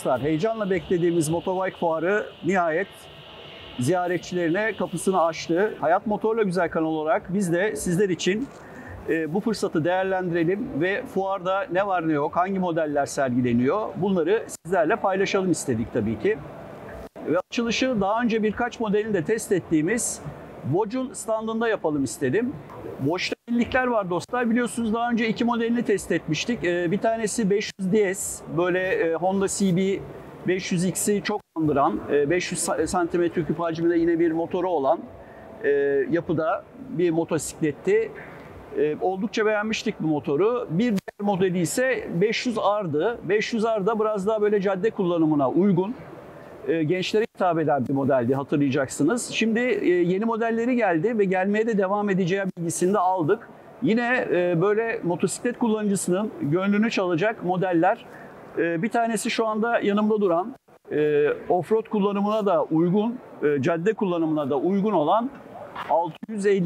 dostlar, heyecanla beklediğimiz Motobike Fuarı nihayet ziyaretçilerine kapısını açtı. Hayat Motor'la Güzel kanal olarak biz de sizler için bu fırsatı değerlendirelim ve fuarda ne var ne yok, hangi modeller sergileniyor bunları sizlerle paylaşalım istedik tabii ki. Ve açılışı daha önce birkaç modelini de test ettiğimiz Bosch'un standında yapalım istedim. Bosch'ta yenilikler var dostlar. Biliyorsunuz daha önce iki modelini test etmiştik. Bir tanesi 500DS, böyle Honda CB 500X'i çok andıran, 500 cm3 hacminde yine bir motoru olan yapıda bir motosikletti. Oldukça beğenmiştik bu motoru. Bir diğer modeli ise 500R'dı. 500R da biraz daha böyle cadde kullanımına uygun, gençlere hitap eden bir modeldi, hatırlayacaksınız. Şimdi yeni modelleri geldi ve gelmeye de devam edeceği bilgisini de aldık. Yine böyle motosiklet kullanıcısının gönlünü çalacak modeller. Bir tanesi şu anda yanımda duran, offroad kullanımına da uygun, cadde kullanımına da uygun olan 650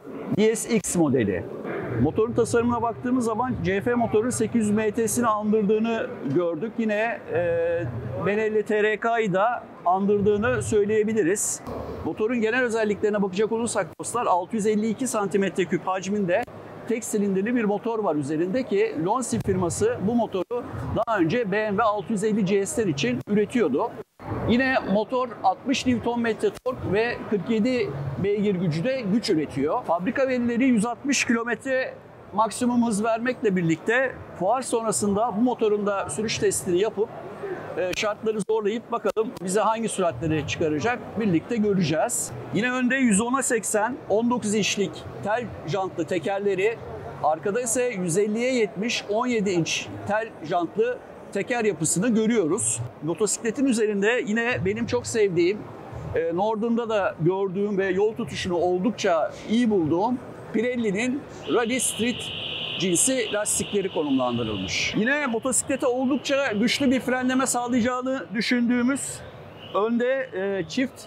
DSX modeli. Motorun tasarımına baktığımız zaman CF motorun 800 MT'sini andırdığını gördük. Yine Benelli TRK'yı da andırdığını söyleyebiliriz. Motorun genel özelliklerine bakacak olursak dostlar, 652 cm3 hacminde tek silindirli bir motor var üzerinde ki Lonsi firması bu motoru daha önce BMW 650 GS'ler için üretiyordu. Yine motor 60 Nm tork ve 47 beygir gücüde güç üretiyor. Fabrika verileri 160 km maksimum hız vermekle birlikte fuar sonrasında bu motorun da sürüş testini yapıp şartları zorlayıp bakalım bize hangi süratleri çıkaracak birlikte göreceğiz. Yine önde 110'a 80 19 inçlik tel jantlı tekerleri, arkada ise 150'ye 70 17 inç tel jantlı teker yapısını görüyoruz. Motosikletin üzerinde yine benim çok sevdiğim, Norden'da da gördüğüm ve yol tutuşunu oldukça iyi bulduğum Pirelli'nin Rally Street cinsi lastikleri konumlandırılmış. Yine motosiklete oldukça güçlü bir frenleme sağlayacağını düşündüğümüz önde çift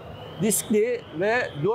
diskli ve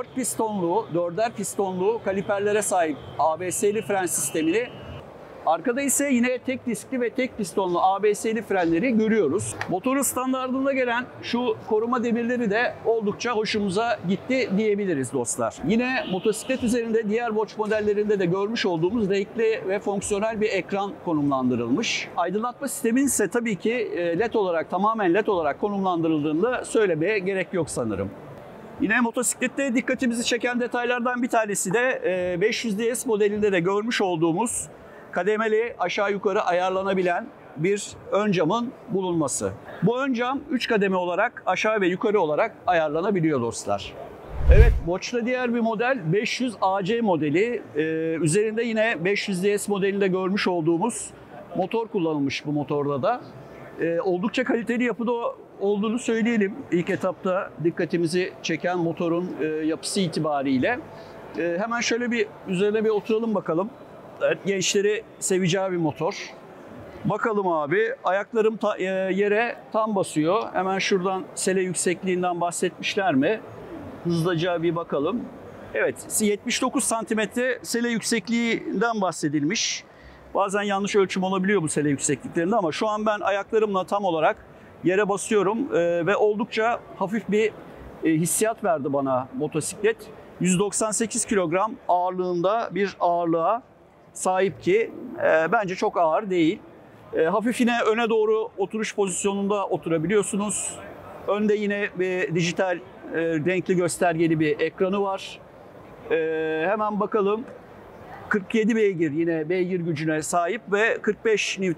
4'er pistonlu kaliperlere sahip ABS'li fren sistemini, arkada ise yine tek diskli ve tek pistonlu ABS'li frenleri görüyoruz. Motorun standardında gelen şu koruma demirleri de oldukça hoşumuza gitti diyebiliriz dostlar. Yine motosiklet üzerinde diğer Bosch modellerinde de görmüş olduğumuz renkli ve fonksiyonel bir ekran konumlandırılmış. Aydınlatma sisteminin ise tabii ki tamamen LED olarak konumlandırıldığını da söylemeye gerek yok sanırım. Yine motosiklette dikkatimizi çeken detaylardan bir tanesi de 500DS modelinde de görmüş olduğumuz kademeli aşağı yukarı ayarlanabilen bir ön camın bulunması. Bu ön cam 3 kademe olarak aşağı ve yukarı olarak ayarlanabiliyor dostlar. Evet, Bosch'ta diğer bir model 500 AC modeli. Üzerinde yine 500DS modelinde görmüş olduğumuz motor kullanılmış bu motorda da. Oldukça kaliteli yapıda olduğunu söyleyelim. İlk etapta dikkatimizi çeken motorun yapısı itibariyle. Hemen şöyle bir üzerine bir oturalım bakalım. Evet, gençleri seveceği bir motor. Bakalım abi, ayaklarım yere tam basıyor. Hemen şuradan sele yüksekliğinden bahsetmişler mi? Hızlıca bir bakalım. Evet, 79 santimetre sele yüksekliğinden bahsedilmiş. Bazen yanlış ölçüm olabiliyor bu sele yüksekliklerinde ama şu an ben ayaklarımla tam olarak yere basıyorum ve oldukça hafif bir hissiyat verdi bana motosiklet. 198 kilogram ağırlığında bir ağırlığa sahip ki bence çok ağır değil. Hafif yine öne doğru oturuş pozisyonunda oturabiliyorsunuz. Önde yine bir dijital renkli göstergeli bir ekranı var. Hemen bakalım. 47 beygir yine beygir gücüne sahip ve 45 Nm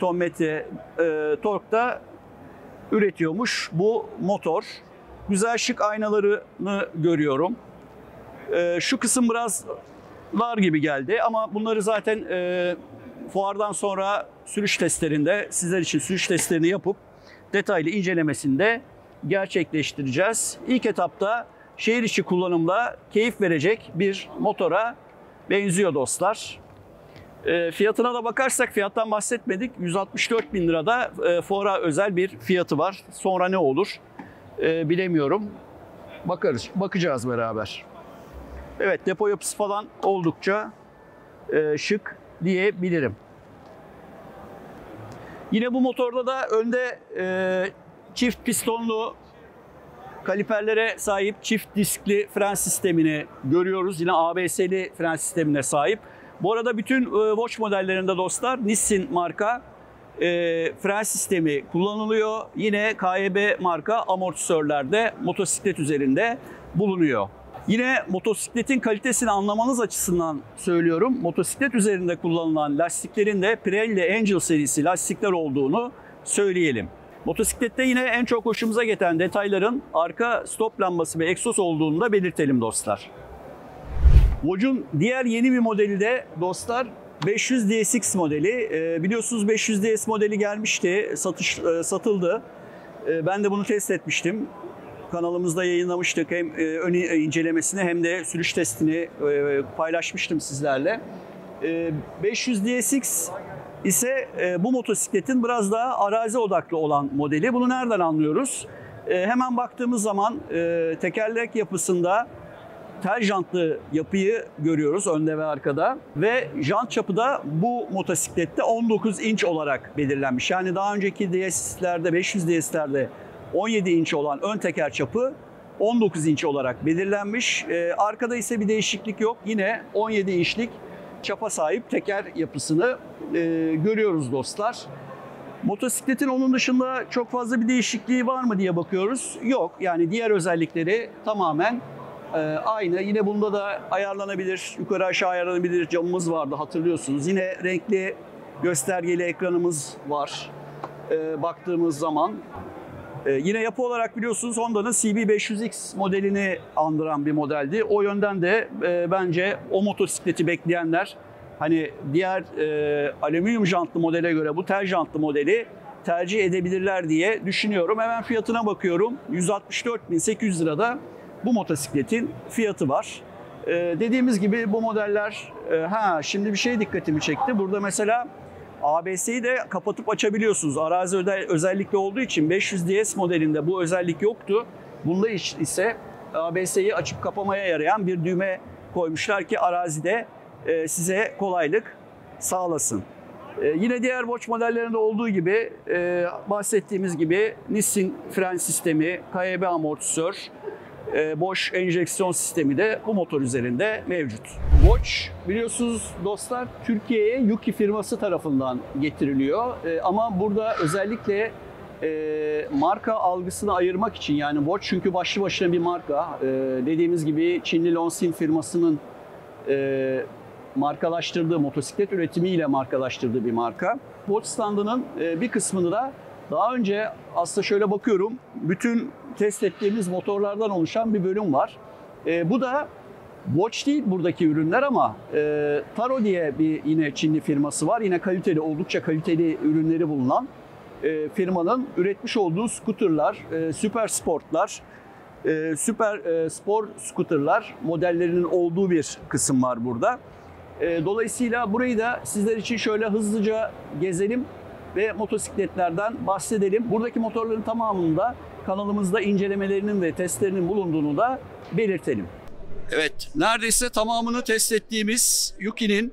torkta üretiyormuş bu motor. Güzel şık aynalarını görüyorum. Şu kısım biraz dar gibi geldi ama bunları zaten fuardan sonra sürüş testlerinde sizler için sürüş testlerini yapıp detaylı incelemesinde gerçekleştireceğiz. İlk etapta şehir içi kullanımda keyif verecek bir motora benziyor dostlar. Fiyatına da bakarsak, fiyattan bahsetmedik. 164.000 lirada fuara özel bir fiyatı var. Sonra ne olur bilemiyorum. Bakacağız beraber. Evet, depo yapısı falan oldukça şık diyebilirim. Yine bu motorda da önde çift pistonlu kaliperlere sahip çift diskli fren sistemini görüyoruz. Yine ABS'li fren sistemine sahip. Bu arada bütün Watch modellerinde dostlar Nissin marka fren sistemi kullanılıyor. Yine KYB marka amortisörlerde motosiklet üzerinde bulunuyor. Yine motosikletin kalitesini anlamanız açısından söylüyorum. Motosiklet üzerinde kullanılan lastiklerin de Pirelli Angel serisi lastikler olduğunu söyleyelim. Motosiklette yine en çok hoşumuza giden detayların arka stop lambası ve egzoz olduğunu da belirtelim dostlar. Watch'un diğer yeni bir modeli de dostlar 500 DSX modeli. Biliyorsunuz 500 DS modeli gelmişti, satıldı. Ben de bunu test etmiştim. Kanalımızda yayınlamıştık. Hem ön incelemesini hem de sürüş testini paylaşmıştım sizlerle. 500 DSX ise bu motosikletin biraz daha arazi odaklı olan modeli. Bunu nereden anlıyoruz? Hemen baktığımız zaman tekerlek yapısında tel jantlı yapıyı görüyoruz önde ve arkada. Ve jant çapı da bu motosiklette 19 inç olarak belirlenmiş. Yani daha önceki DS'lerde, 500 DS'lerde 17 inç olan ön teker çapı 19 inç olarak belirlenmiş. Arkada ise bir değişiklik yok. Yine 17 inçlik çapa sahip teker yapısını görüyoruz dostlar. Motosikletin onun dışında çok fazla bir değişikliği var mı diye bakıyoruz. Yok. Yani diğer özellikleri tamamen aynı. Yine bunda da ayarlanabilir, yukarı aşağı ayarlanabilir camımız vardı hatırlıyorsunuz. Yine renkli göstergeli ekranımız var baktığımız zaman. Yine yapı olarak biliyorsunuz Honda'nın CB500X modelini andıran bir modeldi. O yönden de bence o motosikleti bekleyenler hani diğer alüminyum jantlı modele göre bu tel jantlı modeli tercih edebilirler diye düşünüyorum. Hemen fiyatına bakıyorum. 164.800 lirada bu motosikletin fiyatı var. Dediğimiz gibi bu modeller, şimdi bir şey dikkatimi çekti. Burada mesela ABS'yi de kapatıp açabiliyorsunuz. Arazi özellikle olduğu için 500 DS modelinde bu özellik yoktu. Bunda ise ABS'yi açıp kapamaya yarayan bir düğme koymuşlar ki arazide size kolaylık sağlasın. Yine diğer Watch modellerinde olduğu gibi bahsettiğimiz gibi Nissin fren sistemi, KYB amortisör, Bosch enjeksiyon sistemi de bu motor üzerinde mevcut. Watch biliyorsunuz dostlar Türkiye'ye Yuki firması tarafından getiriliyor. Ama burada özellikle marka algısını ayırmak için yani Watch çünkü başlı başına bir marka. Dediğimiz gibi Çinli Longxin firmasının markalaştırdığı, motosiklet üretimiyle markalaştırdığı bir marka. Watch standının bir kısmını da daha önce aslında şöyle bakıyorum, bütün test ettiğimiz motorlardan oluşan bir bölüm var. Bu da Watch değil buradaki ürünler ama Taro diye bir yine Çinli firması var. Yine kaliteli, oldukça kaliteli ürünleri bulunan firmanın üretmiş olduğu scooterlar, süper sportlar, süper spor scooterlar modellerinin olduğu bir kısım var burada. Dolayısıyla burayı da sizler için şöyle hızlıca gezelim ve motosikletlerden bahsedelim. Buradaki motorların tamamında kanalımızda incelemelerinin ve testlerinin bulunduğunu da belirtelim. Evet, neredeyse tamamını test ettiğimiz Yuki'nin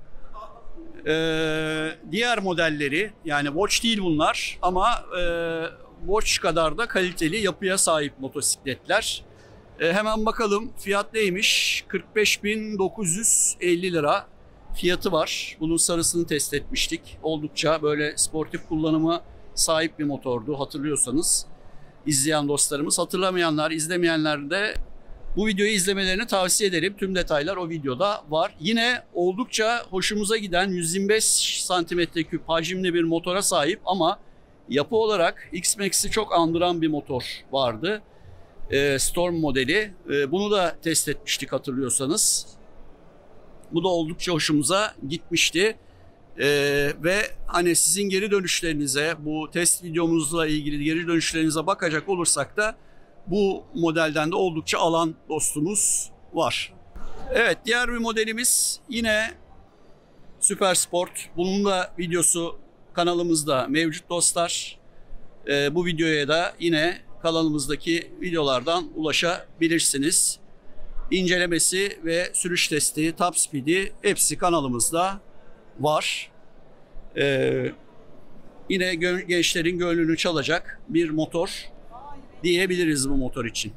diğer modelleri, yani Watch değil bunlar ama Watch kadar da kaliteli yapıya sahip motosikletler. Hemen bakalım fiyat neymiş? 45.950 lira fiyatı var. Bunun sarısını test etmiştik. Oldukça böyle sportif kullanıma sahip bir motordu hatırlıyorsanız. İzleyen dostlarımız, hatırlamayanlar, izlemeyenler de bu videoyu izlemelerini tavsiye ederim. Tüm detaylar o videoda var. Yine oldukça hoşumuza giden 125 cm3 hacimli bir motora sahip ama yapı olarak X-Max'i çok andıran bir motor vardı. Storm modeli. Bunu da test etmiştik hatırlıyorsanız. Bu da oldukça hoşumuza gitmişti. Ve hani sizin geri dönüşlerinize, bu test videomuzla ilgili geri dönüşlerinize bakacak olursak da bu modelden de oldukça alan dostumuz var. Evet, diğer bir modelimiz yine Süper Sport. Bunun da videosu kanalımızda mevcut dostlar. Bu videoya da yine kanalımızdaki videolardan ulaşabilirsiniz. İncelemesi ve sürüş testi, top speed'i hepsi kanalımızda var. Yine gençlerin gönlünü çalacak bir motor diyebiliriz bu motor için.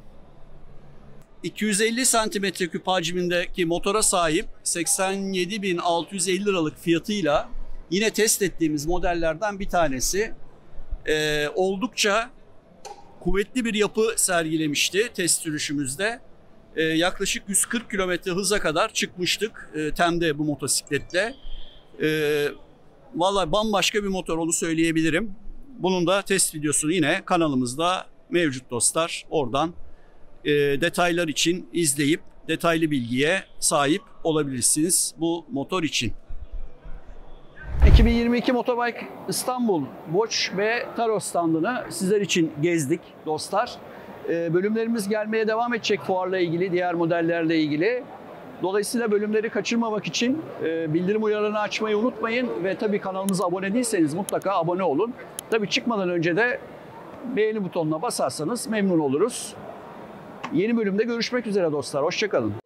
250 santimetre küp hacmindeki motora sahip 87.650 liralık fiyatıyla yine test ettiğimiz modellerden bir tanesi. Oldukça kuvvetli bir yapı sergilemişti test sürüşümüzde. Yaklaşık 140 kilometre hıza kadar çıkmıştık TEM'de bu motosikletle. Vallahi bambaşka bir motor, onu söyleyebilirim. Bunun da test videosunu yine kanalımızda mevcut dostlar. Oradan detaylar için izleyip detaylı bilgiye sahip olabilirsiniz bu motor için. 2022 Motobike İstanbul Bosch ve Taro standını sizler için gezdik dostlar. Bölümlerimiz gelmeye devam edecek fuarla ilgili, diğer modellerle ilgili. Dolayısıyla bölümleri kaçırmamak için bildirim uyarılarını açmayı unutmayın ve tabii kanalımıza abone değilseniz mutlaka abone olun. Tabii çıkmadan önce de beğeni butonuna basarsanız memnun oluruz. Yeni bölümde görüşmek üzere dostlar. Hoşça kalın.